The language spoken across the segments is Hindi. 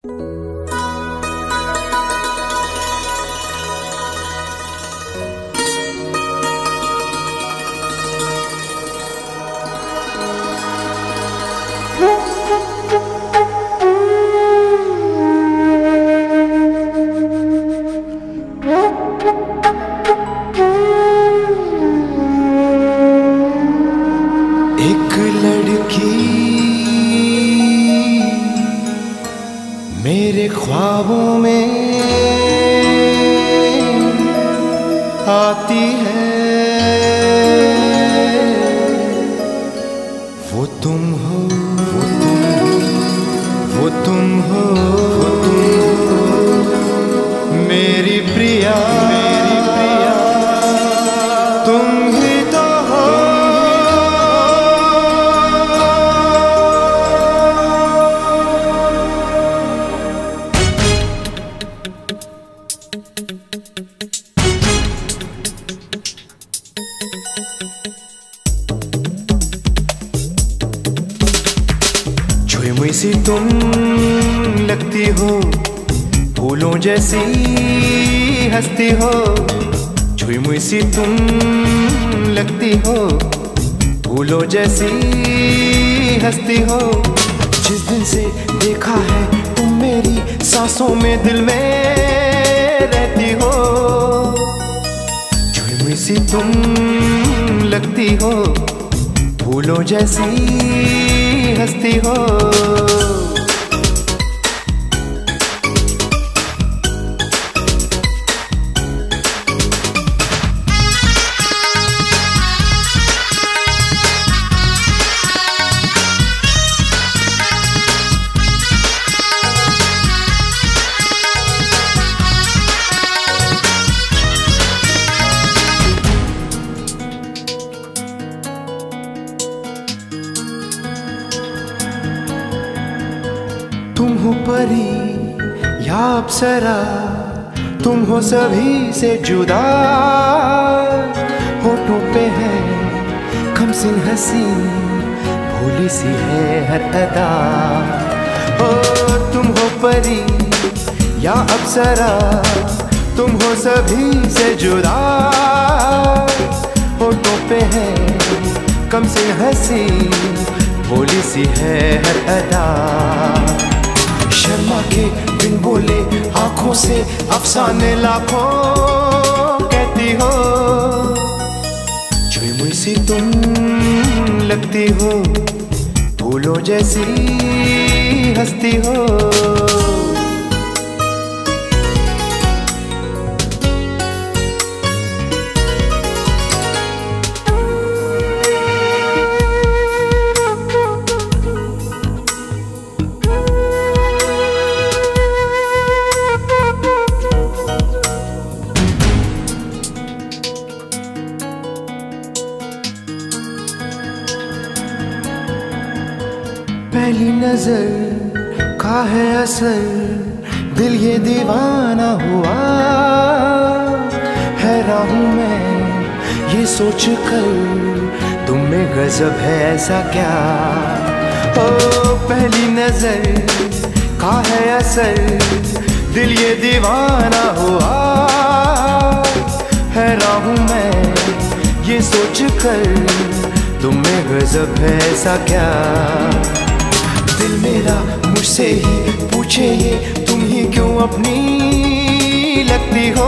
एक लड़की मेरे ख्वाबों में आती है, वो तुम हो, वो तुम हो, वो तुम हो, वो तुम हो, मेरी प्रिया, मेरी प्रिया, तुम ही तो हो। छुई मुई सी तुम लगती हो, फूलों जैसी हंसती हो। छुई मुई सी तुम लगती हो, फूलों जैसी हंसती हो। जिस दिन से देखा है तुम मेरी सांसों में, दिल में रहती हो। छुई मुई सी तुम लगती हो, फूलों जैसी हंसती हो। तुम हो परी या अप्सरा, तुम हो सभी से जुदा। होठों पे है कमसिन हंसी, भोली सी है हर अदा। ओ तुम हो परी या अप्सरा, तुम हो सभी से जुदा। होठों पे है कमसिन हंसी, भोली सी है हर अदा। शर्मा के बिन बोले आंखों से अफसाने लाखों कहती हो। छुई मुई सी तुम लगती हो, फूलों जैसी हंसती हो। पहली नजर का है असर, दिल ये दीवाना हुआ। हैरान हूँ मैं ये सोच कर, तुम में गजब है ऐसा क्या। ओ पहली नजर का है असर, दिल ये दीवाना हुआ। हैरान हूँ मैं ये सोच कर, तुम में गजब है ऐसा क्या। दिल मेरा मुझसे ही पूछे ये, तुम ही क्यों अपनी लगती हो।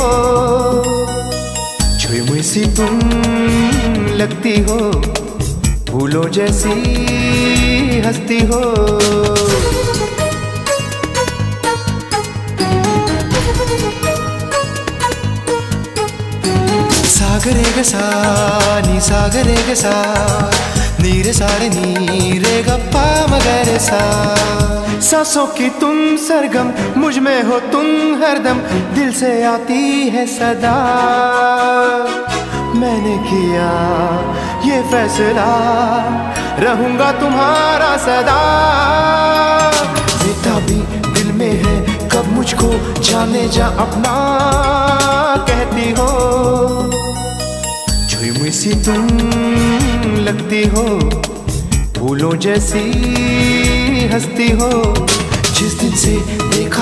छुई मुई सी तुम लगती हो, फूलों जैसी हंसती हो। सागरे गसा नी सागरे गसा, नीरे सारे नीरे गप्पा मगरे सा। सांसों की तुम सरगम, मुझ में हो तुम हरदम, दिल से आती है सदा। मैंने किया ये फैसला, रहूंगा तुम्हारा सदा। बेटा भी दिल में है, कब मुझको जाने जा अपना कहती हो। छुई मुई सी तुम लगती हो, फूलों जैसी हंसती हो। जिस दिन से देखा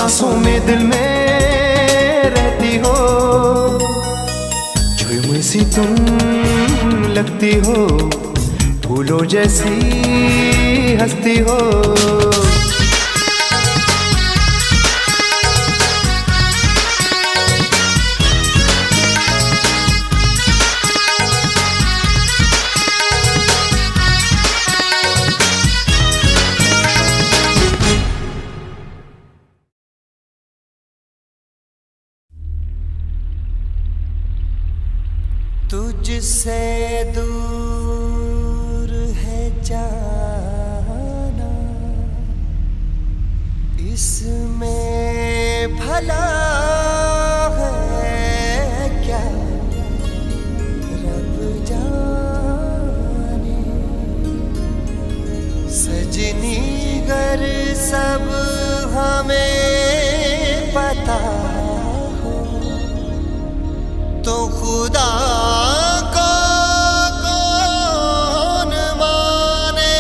सांसों में दिल में रहती हो, झुलमुई सी तुम लगती हो, फूलों जैसी हंसती हो। तुझसे दूर है जाना, इसमें भला है क्या, रब जाने। सजनी गर सब हमें पता हो, तो खुदा को कौन माने।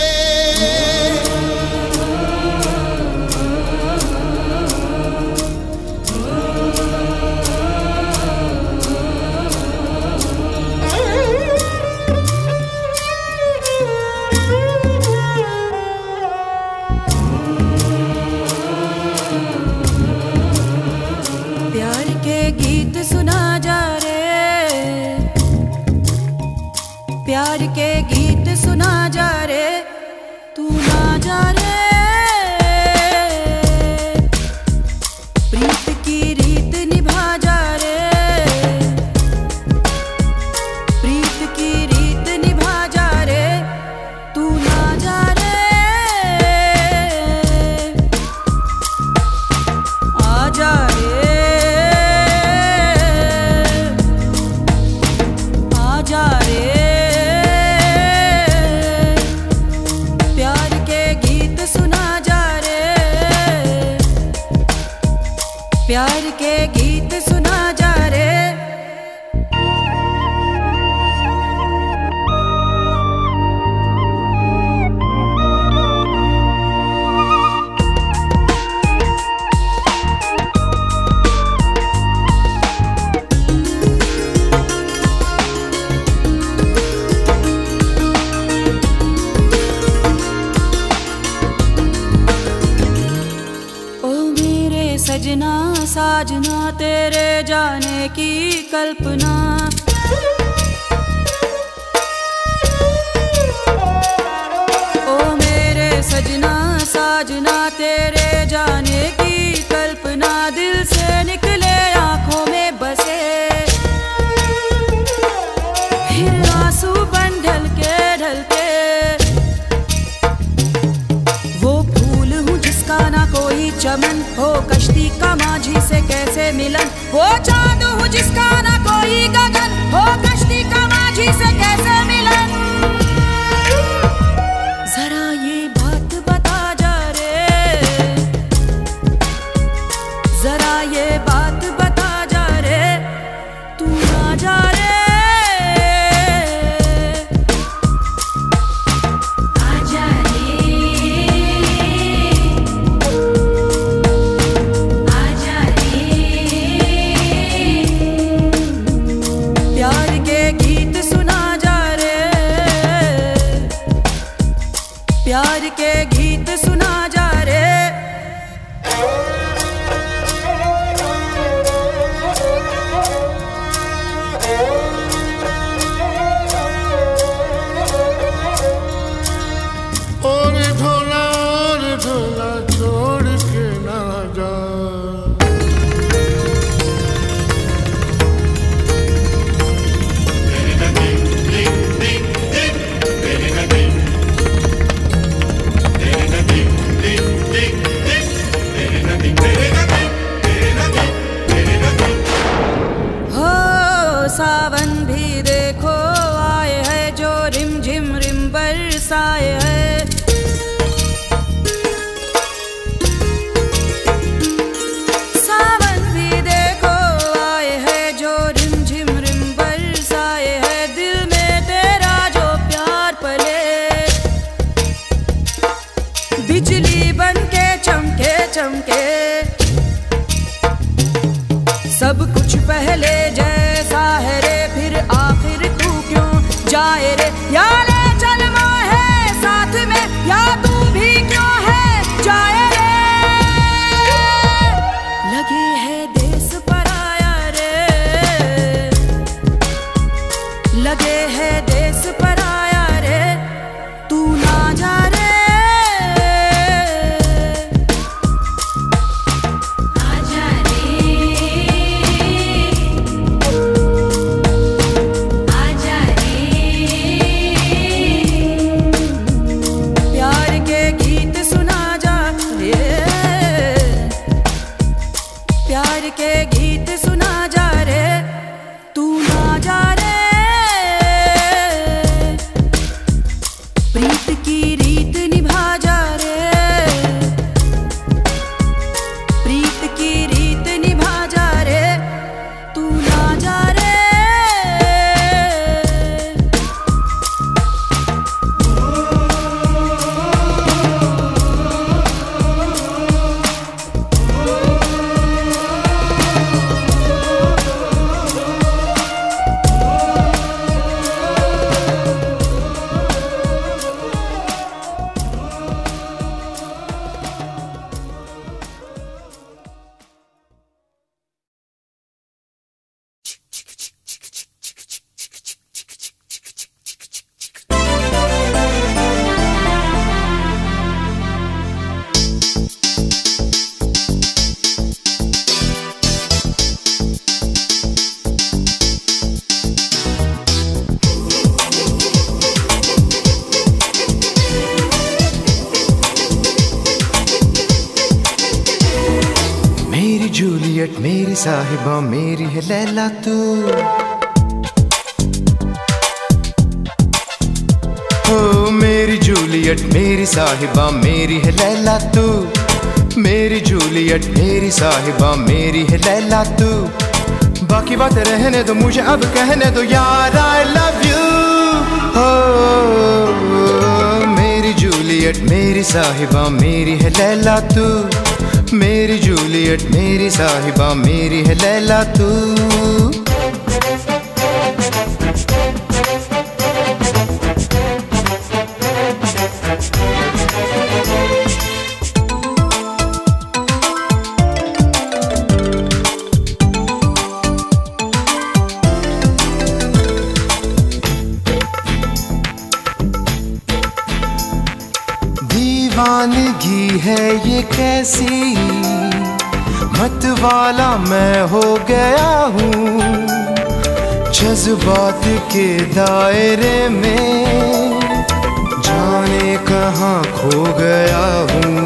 प्यार के गीत सुना जा रे, प्यार के गीत सुना जा रे, तू ना जा रे। प्रीत की रीत निभा जा रे, प्रीत की रीत निभा जा रे, तू ना जा रे। आ जा रे, आ जा रे। प्यार के गीत सुना जा रे, प्यार के गीत सुना जा रे। ओ मेरे सजना साजना, तेरे जाने की कल्पना। ओ मेरे सजना साजना, तेरे जाने की कल्पना। दिल से निकले आंखों में बसे, फिर आंसू बन ढलके ढलके। वो फूल हूँ जिसका ना कोई चमन हो, कश्ती का माझी से कैसे मिलन। वो चांद हूँ जिसका ना कोई गगन हो, कश्ती का माझी से कैसे मिलन। जरा ये बात बता जा रे, जरा ये बात बता जा रे, तू ना जा रे। आजा रे, आजा रे। प्यार जूलियट मेरी साहिबा मेरी है लैला तू। ओ मेरी जूलियट मेरी साहिबा मेरी है लैला तू। मेरी जूलियट मेरी साहिबा मेरी है लैला तू। बाकी बात रहने दो मुझे अब कहने दो यार आई लव यू। हो मेरी जूलियट मेरी साहिबा मेरी है लैला तू। मेरी जूलियट मेरी साहिबा मेरी है लैला तू। दीवानगी है ये कैसी मत वाला मैं हो गया हूँ। जज्बात के दायरे में जाने कहाँ खो गया हूँ।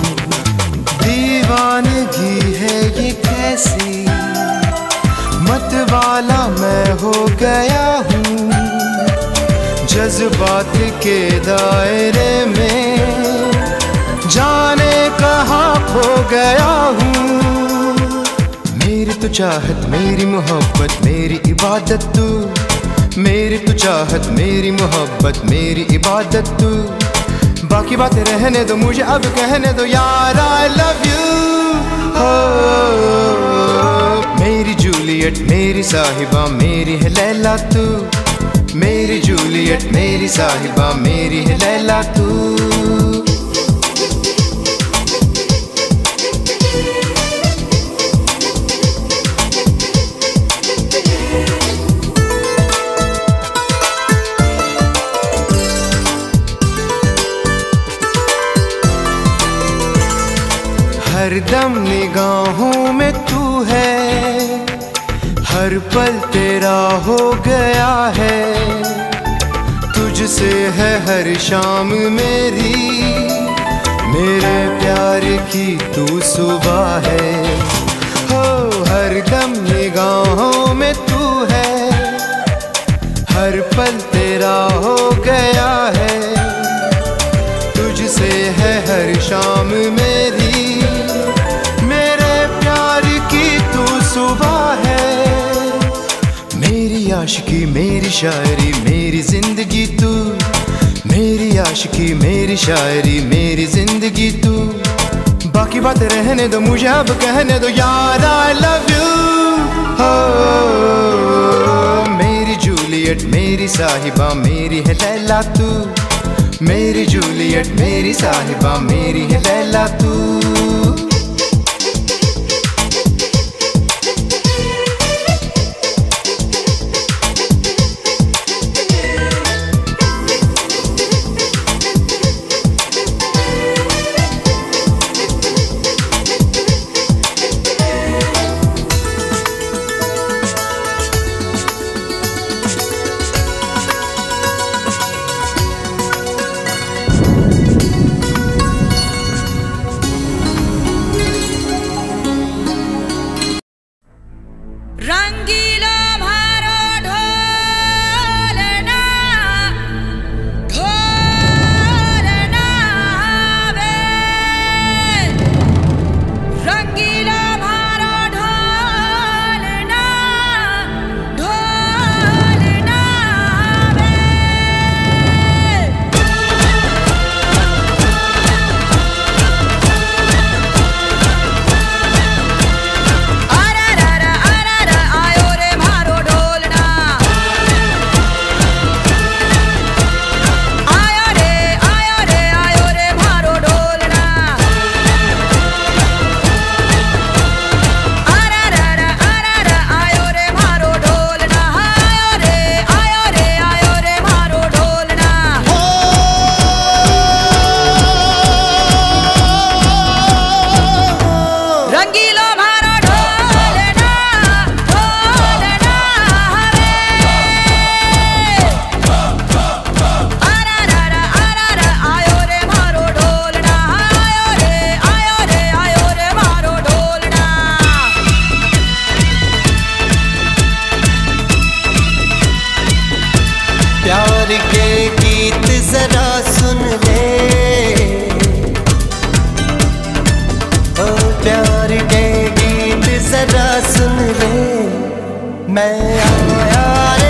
दीवानगी है ये कैसी मत वाला मैं हो गया हूँ। जज्बात के दायरे में जाने कहाँ खो गया हूँ। मेरी तो चाहत मेरी मोहब्बत मेरी इबादत तू। मेरी तो चाहत मेरी मोहब्बत मेरी इबादत तू। बाकी बातें रहने दो मुझे अब कहने दो यार आई लव यू। हो मेरी जूलियट मेरी साहिबा मेरी है लैला तू। मेरी जूलियट मेरी साहिबा मेरी है लैला तू। हरदम निगाहों में तू है हर पल तेरा हो गया है। तुझसे है हर शाम मेरी मेरे प्यार की तू सुबह है। हो हरदम निगाहों में तू है हर पल तेरा हो गया है। तुझसे है हर शाम मेरी मेरे प्यार की तू सुबह है। मेरी आशिकी मेरी शायरी मेरी जिंदगी तू। मेरी आशिकी मेरी शायरी मेरी जिंदगी तू। बाकी बात रहने दो मुझे अब कहने दो यार आई लव यू। हो मेरी जूलियट मेरी साहिबा मेरी है लैला तू। मेरी जूलियट मेरी साहिबा मेरी है लैला तू। मैं आया रे।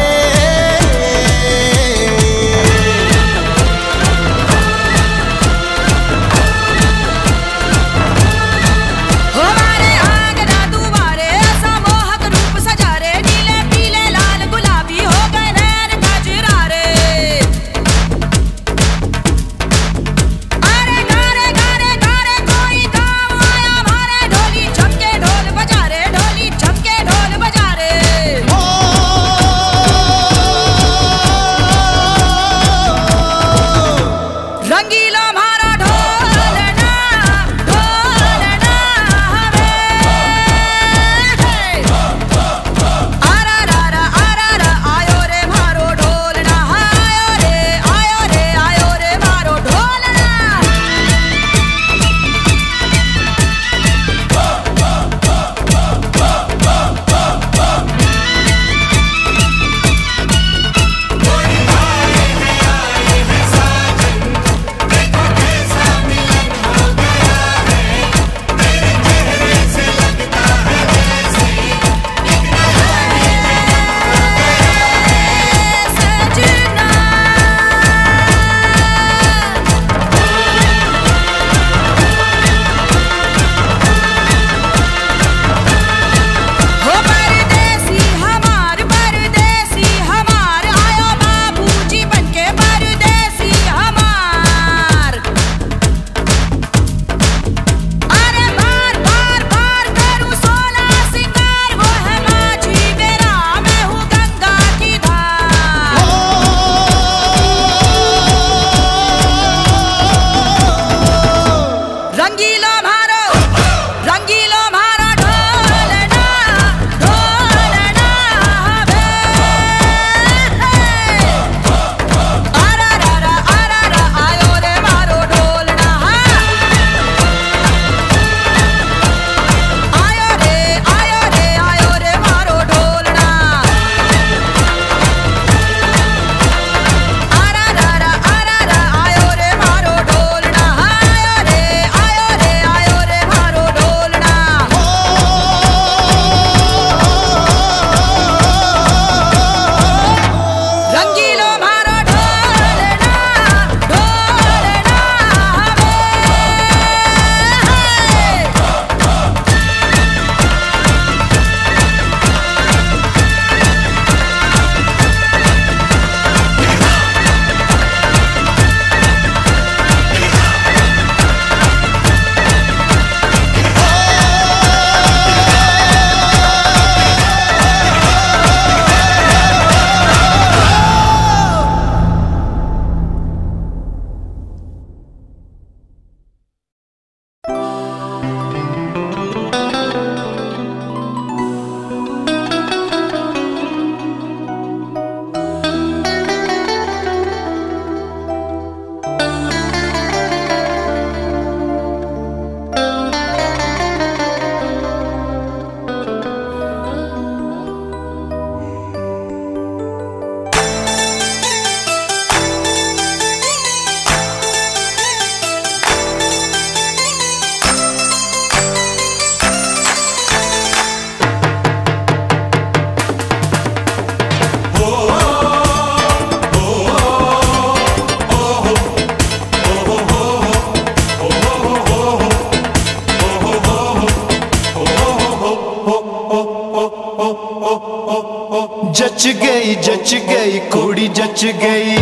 जच गई कुड़ी जच गई,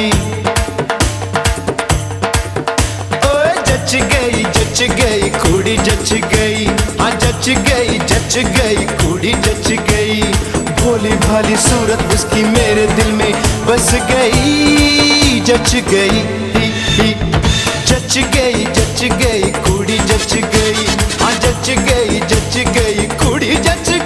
ओए जच गई कुड़ी जच गई, हाँ जच गई कुड़ी जच गई। भोली भाली सूरत उसकी मेरे दिल में बस गई, जच गई कुड़ी जच गई, हाँ जच गई कुड़ी जच गई।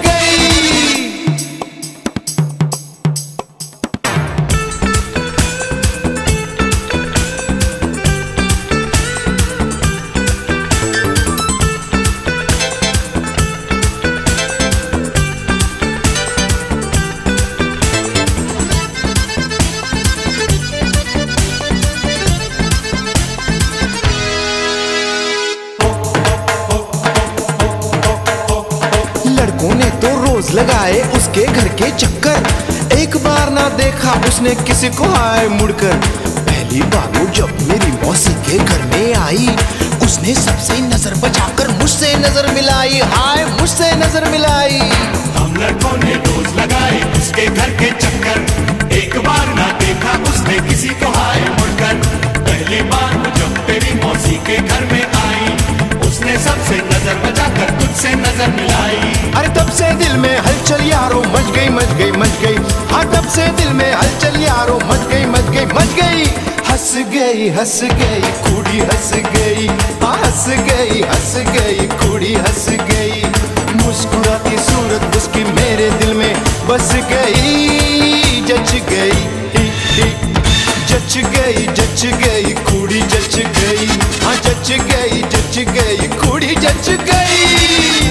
रोज लगाए उसके घर के चक्कर। एक बार ना देखा उसने किसी को हाय मुड़कर। पहली बार वो जब मेरी मौसी के घर में आई, उसने सबसे नजर बचाकर मुझसे नजर मिलाई। हाय मुझसे नजर मिलाई। हम लड़कों ने रोज लगाए उसके घर के चक्कर। एक बार ना देखा उसने किसी को हाय मुड़कर। पहली बार जब तेरी मौसी के घर में आई, उसने सबसे नजर बचाकर तुझसे नजर मिलाई। अरे तब से दिल में हलचल यारो मच गई मच गई मच गई। हाँ तब से दिल में हलचल यारो मच गई मच गई मच गई। हंस गई कुड़ी हंस गई। हाँ हंस गई कुड़ी हंस गई। मुस्कुराती सूरत उसकी मेरे दिल में बस गई। जच गई कुड़ी जच गई। हाँ जच गई कुड़ी जच गई।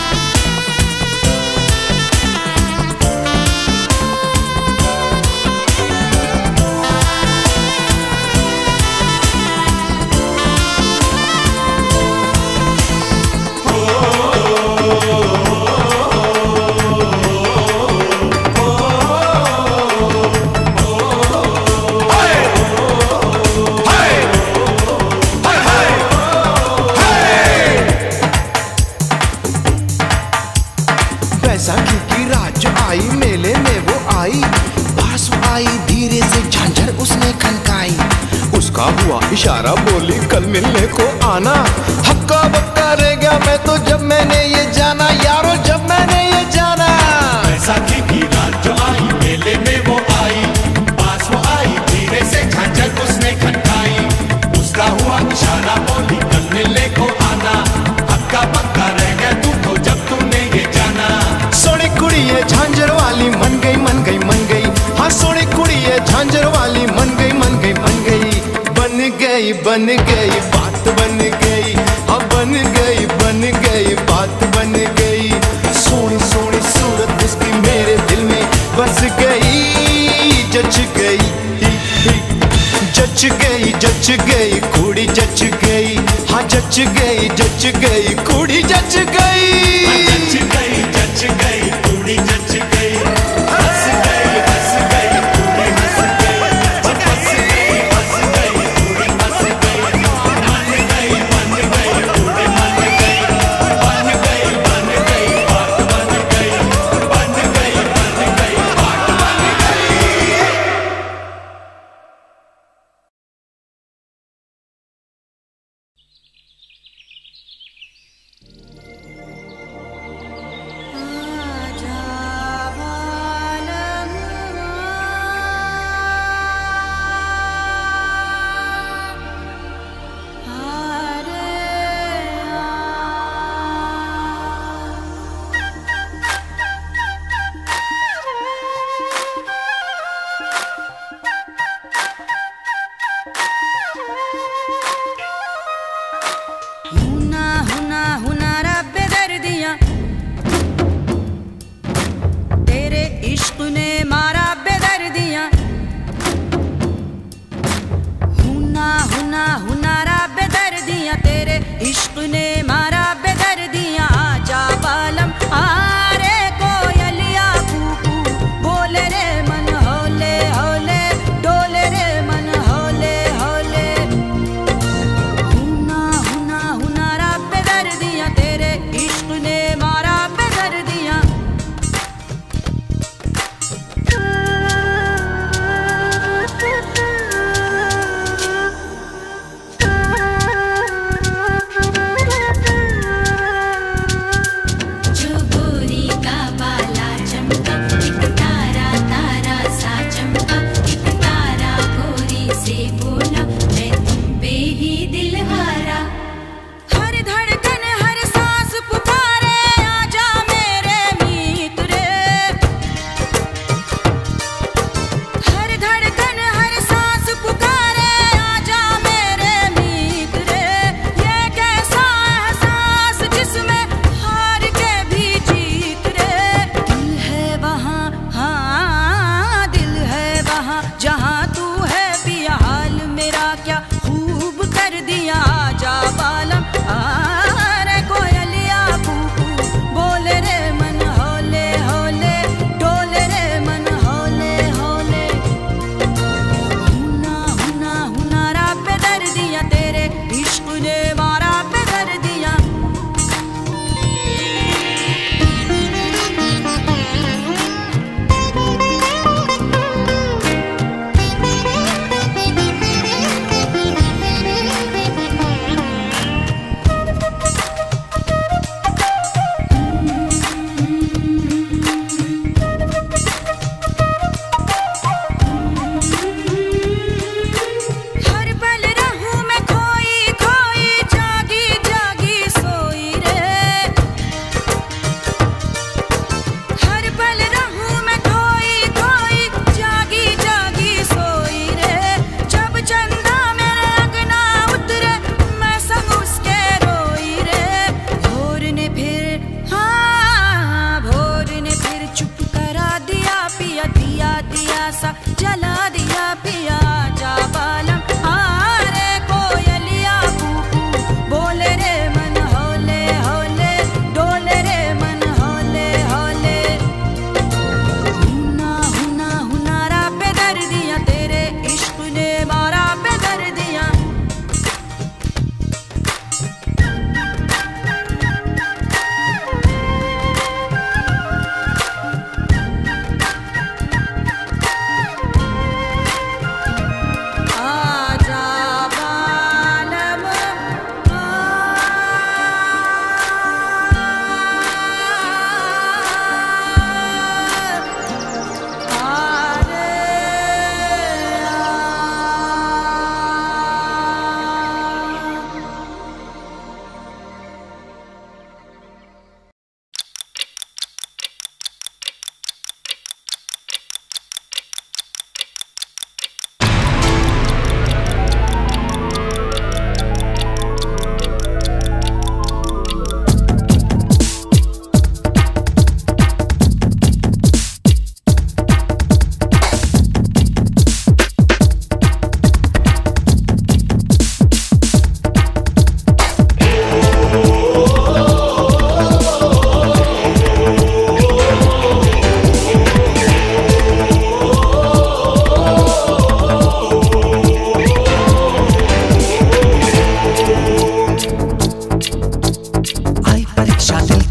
बैसाखी की रात जो आई मेले में वो आई। पास आई धीरे से झांझर उसने खनकाई। उसका हुआ इशारा बोली कल मिलने को आना। हक्का बक्का रह गया मैं तो जब मैंने ये जाना यारो, जब मैंने ये जाना। बैसाखी की रात जो आई मेले में वो आई। पास वो आई धीरे से झांझर उसने खनकाई। उसका हुआ इशारा बोली कल मिलने को आना। हक्का बक्का रह गया तू तो जब तूने ये जाना। सोनी कुड़ी ये झांझर वाली मन गई मन गई मन गई। हाँ सोनी कुड़ी ये झांझर वाली मन गई मन गई मन गई। बन गई बात बन गई। हाँ बन गई बात बन गई। सोनी सोनी सूरत उसकी मेरे दिल में बस गई। जच गई कुड़ी जच गई। हाँ जच गई कुड़ी जच गई। जच गई कुड़ी जच गई। हंस गई कुड़ी हंस गई। हंस गई कुड़ी हंस गई। मन गई कुड़ी मन गई। बन गई बात बन गई। बन गई बात बन गई।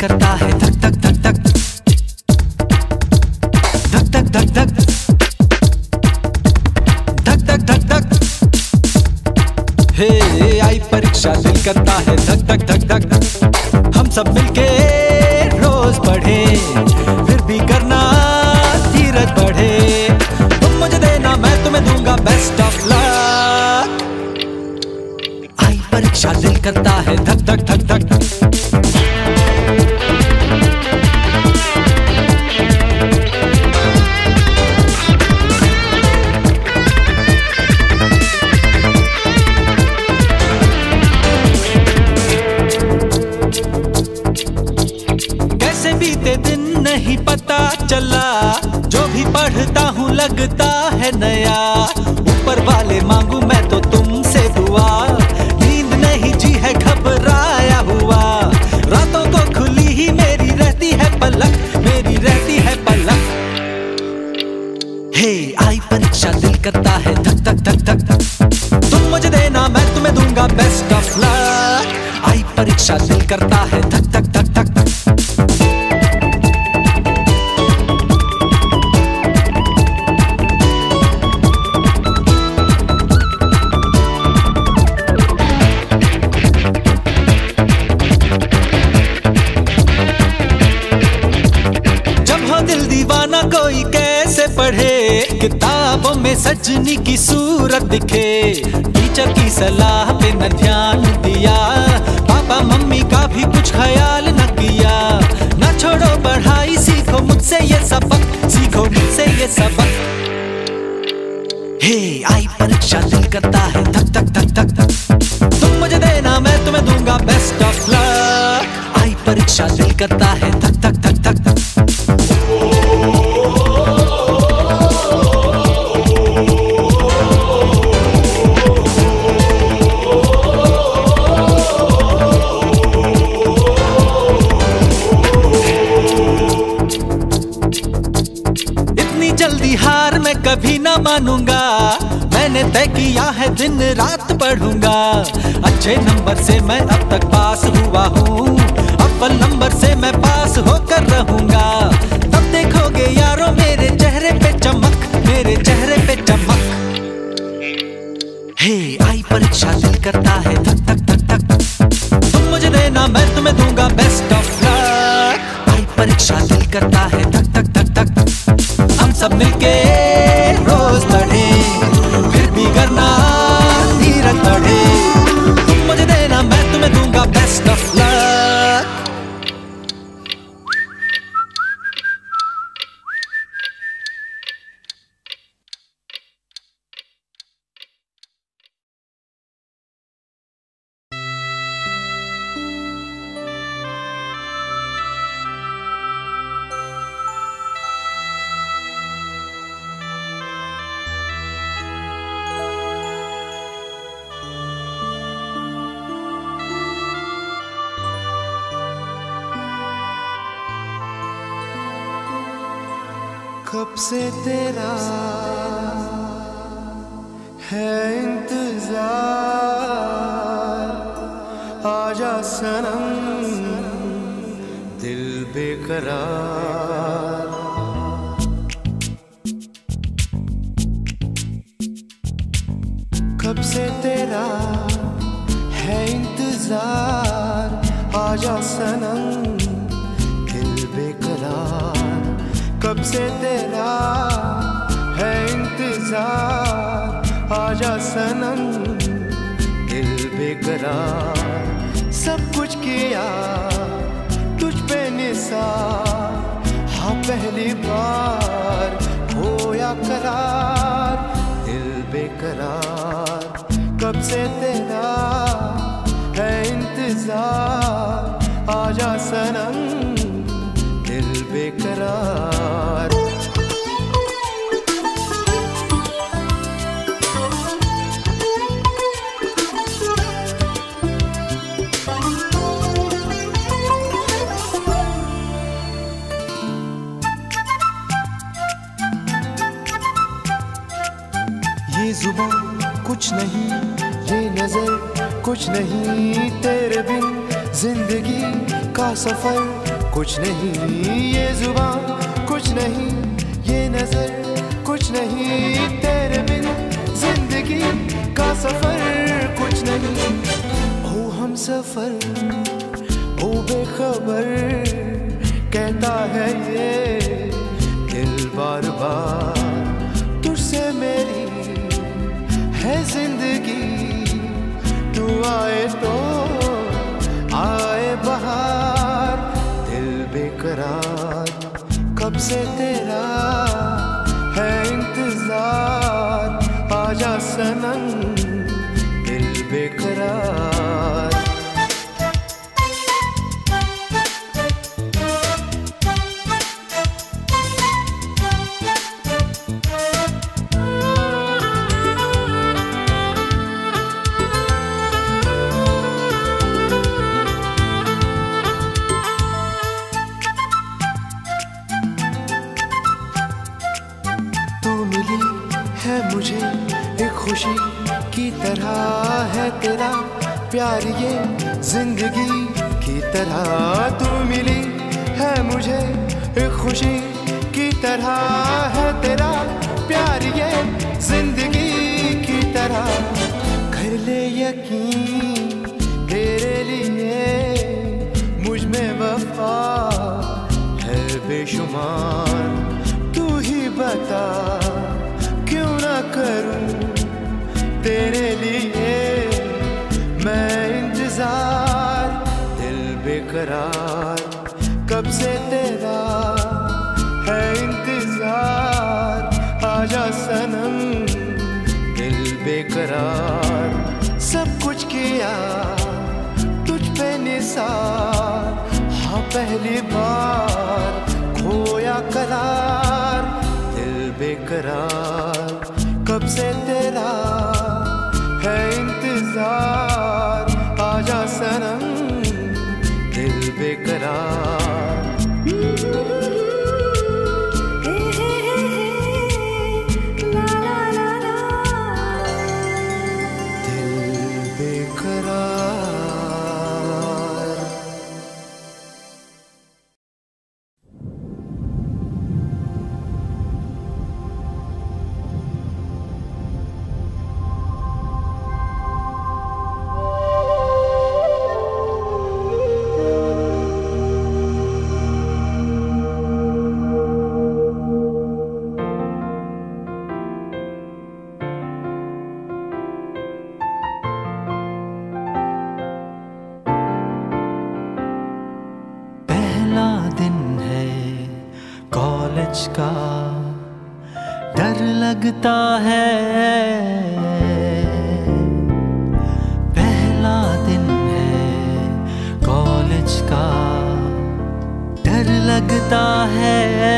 करता है धक धक धक धक धक धक धक धक धक धक धक धक। हे आई परीक्षा दिल करता है धक धक धक धक। हम सब मिलके रोज पढ़े फिर भी करना धीरज बढ़े। तुम मुझे देना मैं तुम्हें दूंगा बेस्ट ऑफ लक। आई परीक्षा दिल करता है धक धक धक धक। बीते दिन नहीं पता चला, जो भी पढ़ता हूँ लगता है नया। ऊपर वाले मांगू मैं तो तुमसे दुआ, नींद नहीं जी है घबराया हुआ। रातों को खुली ही मेरी रहती है पलक, मेरी रहती है पलक। हे आई परीक्षा दिल करता है धक धक धक धक। तुम मुझे देना मैं तुम्हें दूंगा बेस्ट ऑफ लक। आई परीक्षा दिल करता है धक धक धक धक। कोई कैसे पढ़े किताबों में सजनी की सूरत दिखे। टीचर की सलाह पे न ध्यान दिया, पापा मम्मी का भी कुछ ख्याल न किया। न छोड़ो पढ़ाई सीखो मुझसे ये सबक, सीखो मुझसे ये सबक। हे आई परीक्षा दिल करता है धक धक धक धक। तुम मुझे देना मैं तुम्हें दूंगा बेस्ट ऑफ लक। आई परीक्षा दिल करता है धक धक धक धक। जल्दी हार मैं कभी ना मानूंगा, मैंने तय किया है दिन रात पढ़ूंगा। अच्छे नंबर से मैं अब तक पास हुआ हूँ, अव्वल नंबर से मैं पास होकर रहूंगा। तब देखोगे यारों मेरे चेहरे पे चमक, मेरे चेहरे पे चमक। हे आई परीक्षा दिल करता है धक धक धक धक। तुम मुझे देना मैं तुम्हें दूंगा बेस्ट ऑफ लक। आई परीक्षा दिल करता है धक धक धक धक। हम सब मिलके रोज पढ़े फिर भी करना धीरज बढ़े। तुम मुझे देना मैं तुम्हें दूंगा बेस्ट ऑफ लक। कब से तेरा है इंतजार, आजा सनम दिल बेकरार। कब से तेरा है इंतजार, आजा सनम दिल बेकरार। कब से तेरा है इंतजार, आजा सनम दिल बेकरार। सब कुछ किया तुझ पे निसार, हाँ पहली बार होया करार दिल बेकरार। कब से तेरा है इंतजार, आजा सनम दिल बेकरार। ये जुबान कुछ नहीं, ये नजर कुछ नहीं, तेरे बिन जिंदगी का सफर कुछ नहीं ये जुबान, कुछ नहीं ये नजर, कुछ नहीं तेरे बिन जिंदगी का सफर, कुछ नहीं। ओ हम सफर, ओ बेखबर, कहता है ये दिल बार बार, तुझसे मेरी है जिंदगी, तू आए तो आए बहार, दिल बेकरार कब से तेरा है इंतजार, आजा सनम दिल बेकरार। मुझे एक खुशी की तरह है तेरा प्यार, ये जिंदगी की तरह तू मिली है मुझे, एक खुशी की तरह है तेरा प्यार, ये जिंदगी की तरह। कर ले यकीन तेरे लिए मुझ में वफा है बेशुमार, तू ही बता क्यों ना करूं तेरे लिए मैं इंतजार, दिल बेकरार कब से तेरा है इंतजार, आजा सनम दिल बेकरार। सब कुछ किया तुझ पे निसार, हाँ पहली बार खोया करार, दिल बेकरार कब से तेरा है इंतजार, आजा सनम दिल बेकरार। दिल बेकरार। का डर लगता है, पहला दिन है कॉलेज का, डर लगता है,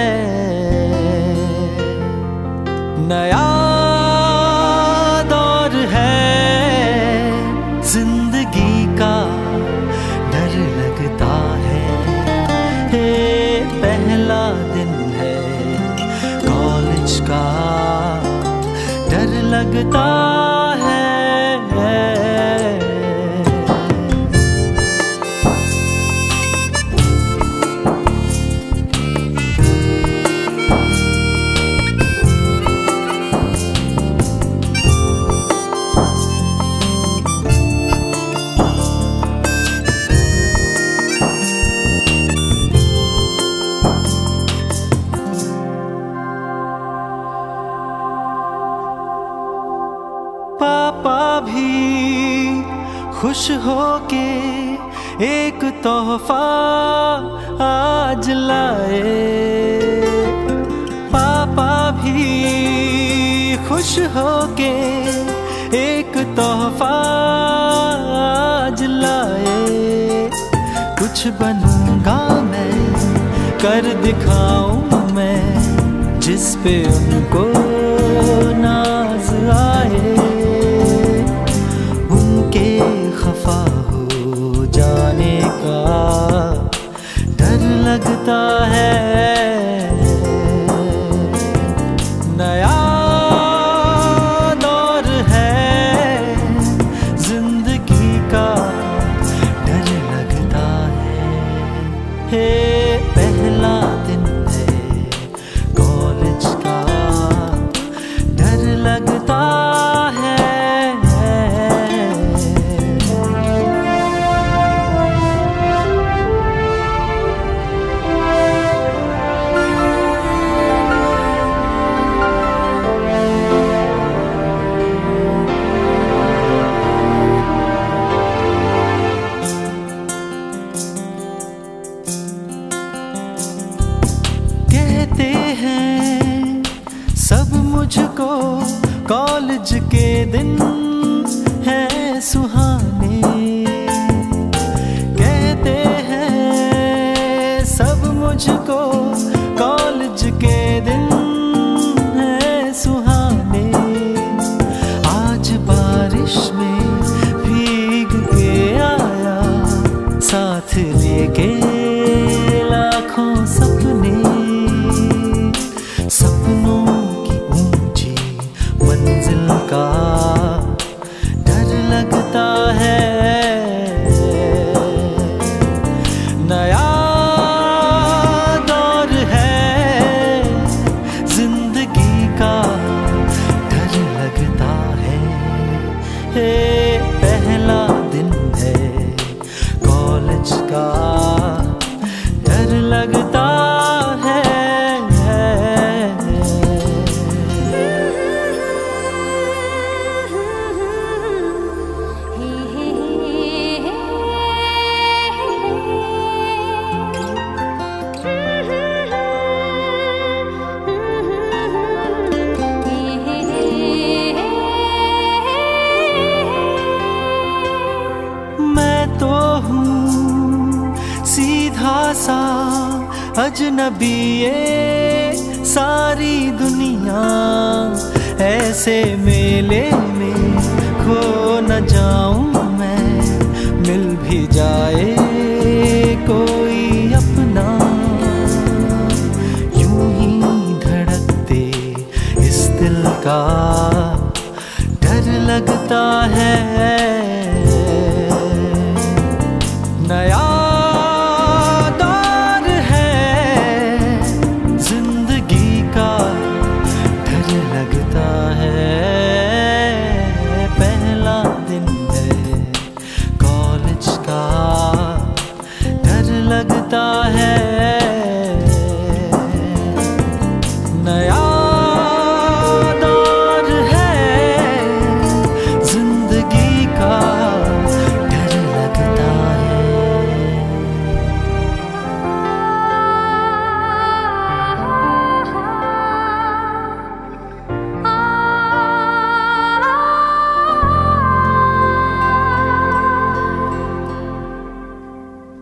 नया दौर है जिंदगी का, डर लगता है, पहला दिन का डर लगता है। पापा भी खुश होके एक तोहफा आज लाए, पापा भी खुश होके एक तोहफा आज लाए, कुछ बनूंगा मैं कर दिखाऊं मैं जिस पे उनको नाज आए, उनके खफा हो जाने का डर लगता है, नया दौर है जिंदगी का डर लगता है। हैं सब मुझको कॉलेज के दिन हैं सुहाने। कहते हैं सब मुझको कॉलेज के दिन हैं सुहाने। आज बारिश में भीग के आया साथ लेके लाखों सपने। सपनों की ऊंची मंजिल का डर लगता है। नया दौर है जिंदगी का डर लगता है। पहला दिन है कॉलेज का डर लगता है। मैं तो हूँ सीधा सा अजनबी ये सारी दुनिया। ऐसे मेले में खो न जाऊं मैं, मिल भी जाए कोई अपना। यूं ही धड़कते इस दिल का डर लगता है। नया दौर है जिंदगी का डर लगता है। पहला दिन है कॉलेज का डर लगता